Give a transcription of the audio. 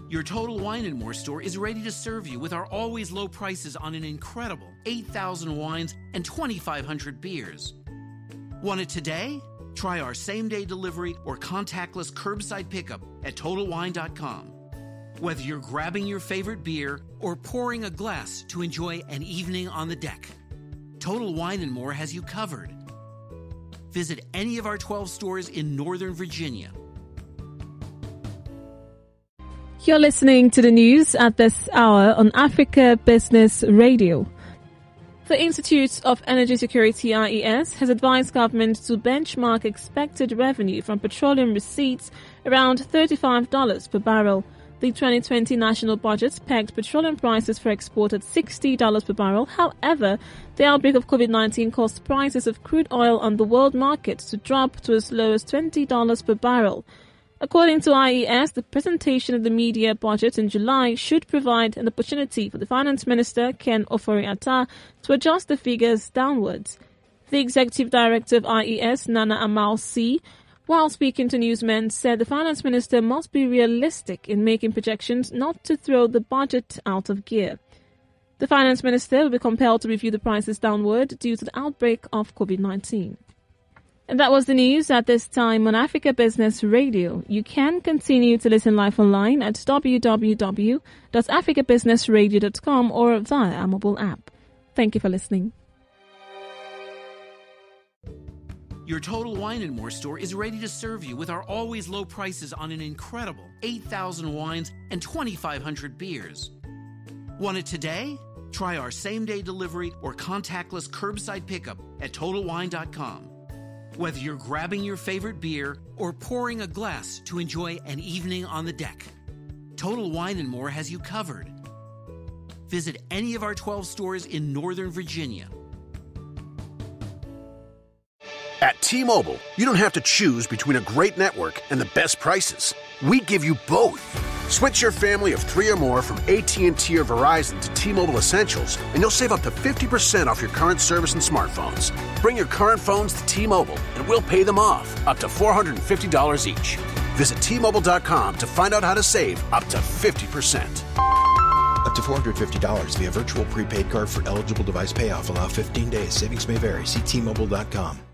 Your Total Wine & More store is ready to serve you with our always low prices on an incredible 8,000 wines and 2,500 beers. Want it today? Try our same-day delivery or contactless curbside pickup at TotalWine.com. Whether you're grabbing your favorite beer or pouring a glass to enjoy an evening on the deck, Total Wine & More has you covered. Visit any of our 12 stores in Northern Virginia. You're listening to the news at this hour on Africa Business Radio. The Institute of Energy Security IES has advised government to benchmark expected revenue from petroleum receipts around $35 per barrel. The 2020 national budget pegged petroleum prices for export at $60 per barrel. However, the outbreak of COVID-19 caused prices of crude oil on the world market to drop to as low as $20 per barrel. According to IES, the presentation of the media budget in July should provide an opportunity for the Finance Minister, Ken Ofori-Atta, to adjust the figures downwards. The Executive Director of IES, Amoasi, while speaking to newsmen, said the Finance Minister must be realistic in making projections not to throw the budget out of gear. The Finance Minister will be compelled to review the prices downward due to the outbreak of COVID-19. And that was the news at this time on Africa Business Radio. You can continue to listen live online at www.africabusinessradio.com or via our mobile app. Thank you for listening. Your Total Wine & More store is ready to serve you with our always low prices on an incredible 8,000 wines and 2,500 beers. Want it today? Try our same-day delivery or contactless curbside pickup at TotalWine.com. Whether you're grabbing your favorite beer or pouring a glass to enjoy an evening on the deck, Total Wine & More has you covered. Visit any of our 12 stores in Northern Virginia. At T-Mobile, you don't have to choose between a great network and the best prices. We give you both. Switch your family of 3 or more from AT&T or Verizon to T-Mobile Essentials, and you'll save up to 50% off your current service and smartphones. Bring your current phones to T-Mobile, and we'll pay them off, up to $450 each. Visit T-Mobile.com to find out how to save up to 50%. Up to $450 via virtual prepaid card for eligible device payoff. Allow 15 days. Savings may vary. See T-Mobile.com.